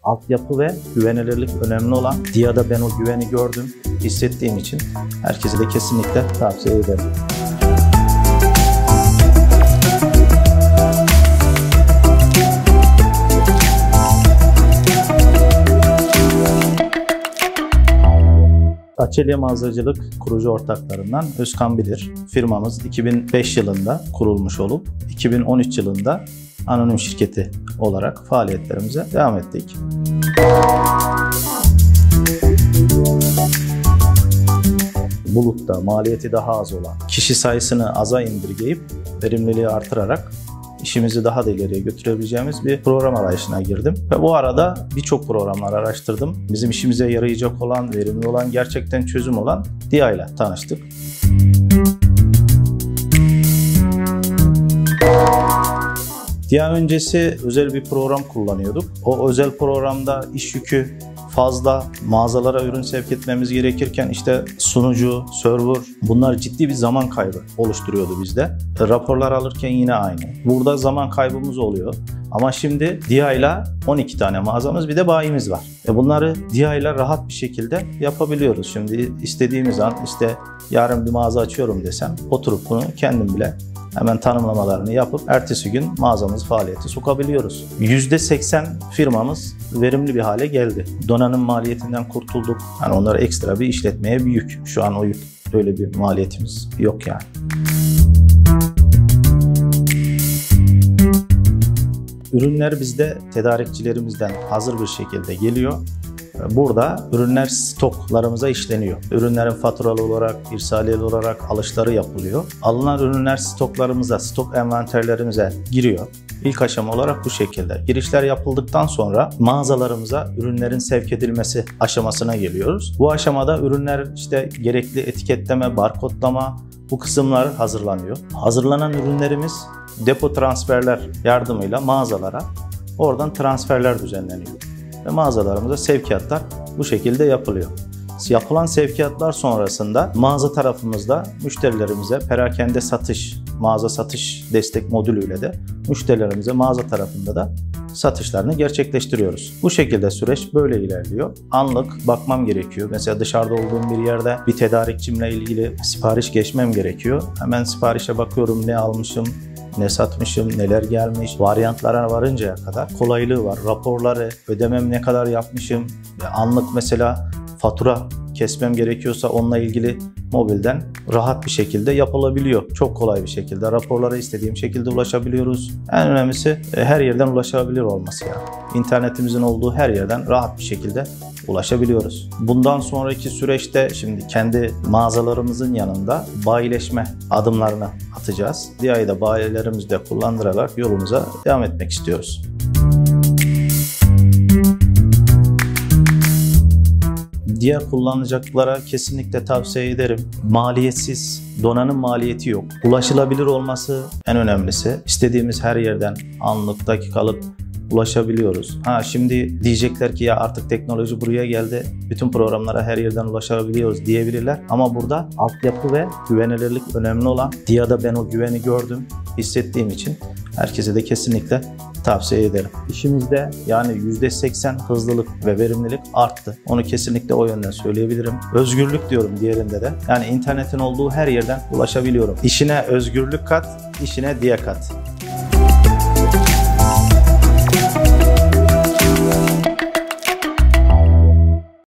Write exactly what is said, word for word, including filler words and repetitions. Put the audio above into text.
altyapı ve güvenilirlik önemli olan. Dia'da ben o güveni gördüm, hissettiğim için herkese de kesinlikle tavsiye ederim. Açelya Mağazacılık kurucu ortaklarından Özkan Bilir. Firmamız iki bin beş yılında kurulmuş olup iki bin on üç yılında anonim şirketi olarak faaliyetlerimize devam ettik. Bulutta maliyeti daha az olan, kişi sayısını aza indirgeyip verimliliği artırarak işimizi daha da ileriye götürebileceğimiz bir program arayışına girdim. Ve bu arada birçok programlar araştırdım. Bizim işimize yarayacak olan, verimli olan, gerçekten çözüm olan Dia ile tanıştık. Dia öncesi özel bir program kullanıyorduk. O özel programda iş yükü fazla, mağazalara ürün sevk etmemiz gerekirken işte sunucu, server, bunlar ciddi bir zaman kaybı oluşturuyordu bizde. Raporlar alırken yine aynı. Burada zaman kaybımız oluyor. Ama şimdi Dia ile on iki tane mağazamız, bir de bayimiz var. E bunları Dia ile rahat bir şekilde yapabiliyoruz. Şimdi istediğimiz an işte yarın bir mağaza açıyorum desem oturup bunu kendim bile hemen tanımlamalarını yapıp ertesi gün mağazamız faaliyete sokabiliyoruz. yüzde seksen firmamız verimli bir hale geldi. Donanım maliyetinden kurtulduk. Yani onlara ekstra bir işletmeye bir yük. Şu an o yük, öyle bir maliyetimiz yok yani. Ürünler bizde tedarikçilerimizden hazır bir şekilde geliyor. Burada ürünler stoklarımıza işleniyor. Ürünlerin faturalı olarak, irsaliyeli olarak alışları yapılıyor. Alınan ürünler stoklarımıza, stok envanterlerimize giriyor. İlk aşama olarak bu şekilde. Girişler yapıldıktan sonra mağazalarımıza ürünlerin sevk edilmesi aşamasına geliyoruz. Bu aşamada ürünler işte gerekli etiketleme, barkodlama, bu kısımlar hazırlanıyor. Hazırlanan ürünlerimiz depo transferler yardımıyla mağazalara oradan transferler düzenleniyor. Ve mağazalarımıza sevkiyatlar bu şekilde yapılıyor. Yapılan sevkiyatlar sonrasında mağaza tarafımızda müşterilerimize perakende satış, mağaza satış destek modülüyle de müşterilerimize mağaza tarafında da satışlarını gerçekleştiriyoruz. Bu şekilde süreç böyle ilerliyor. Anlık bakmam gerekiyor. Mesela dışarıda olduğum bir yerde bir tedarikçimle ilgili sipariş geçmem gerekiyor. Hemen siparişe bakıyorum, ne almışım, ne satmışım, neler gelmiş, varyantlara varıncaya kadar kolaylığı var. Raporları, ödemem ne kadar yapmışım, anlık mesela fatura kesmem gerekiyorsa onunla ilgili mobilden rahat bir şekilde yapılabiliyor. Çok kolay bir şekilde raporlara istediğim şekilde ulaşabiliyoruz. En önemlisi her yerden ulaşabilir olması yani. İnternetimizin olduğu her yerden rahat bir şekilde ulaşabiliyoruz. Bundan sonraki süreçte şimdi kendi mağazalarımızın yanında bayileşme adımlarını atacağız. Dia'yı da bayilerimizde kullandırarak yolumuza devam etmek istiyoruz. Dia kullanacaklara kesinlikle tavsiye ederim. Maliyetsiz, donanım maliyeti yok. Ulaşılabilir olması en önemlisi. İstediğimiz her yerden anlık, dakikalık ulaşabiliyoruz. Ha şimdi diyecekler ki ya artık teknoloji buraya geldi, bütün programlara her yerden ulaşabiliyoruz diyebilirler. Ama burada altyapı ve güvenilirlik önemli olan. Dia'da ben o güveni gördüm, hissettiğim için herkese de kesinlikle tavsiye ederim. İşimizde yani yüzde seksen hızlılık ve verimlilik arttı. Onu kesinlikle o yönden söyleyebilirim. Özgürlük diyorum diğerinde de. Yani internetin olduğu her yerden ulaşabiliyorum. İşine özgürlük kat, işine Dia kat.